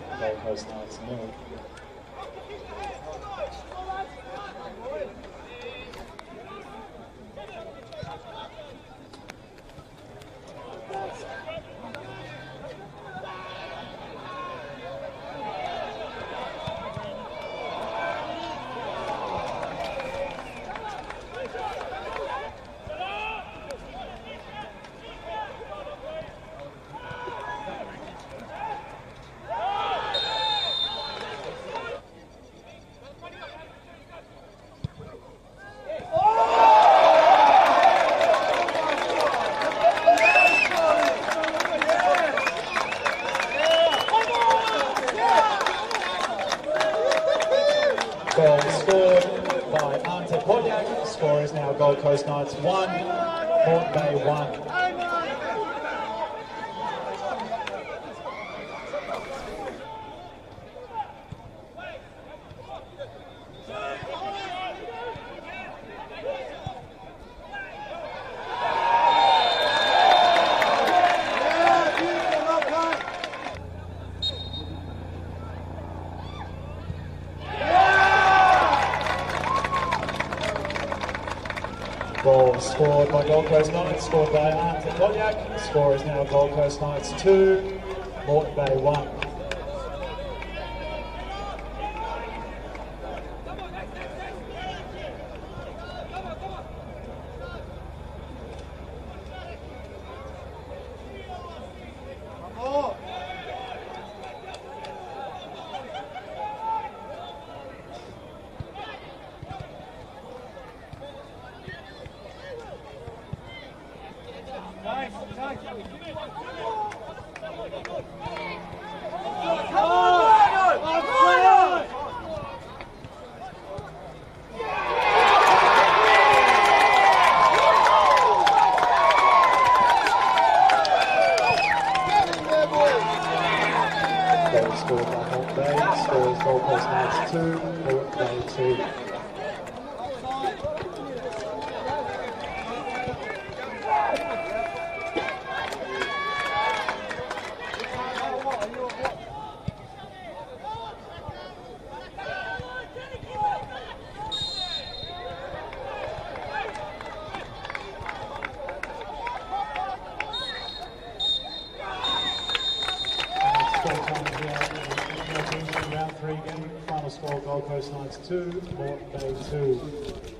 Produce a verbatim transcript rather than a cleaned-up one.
Gold Coast Knights nil. Goal scored by Ante Podjak. Score is now Gold Coast Knights one, Moreton Bay one. Goal scored by Gold Coast Knights, scored by Ante Podjak. Score is now Gold Coast Knights two, Moreton Bay one. Goal scored by Moreton Bay, scores Gold Coast Knights two, Moreton Bay two. Round three game, final score Gold Coast Knights two, Moreton Bay two.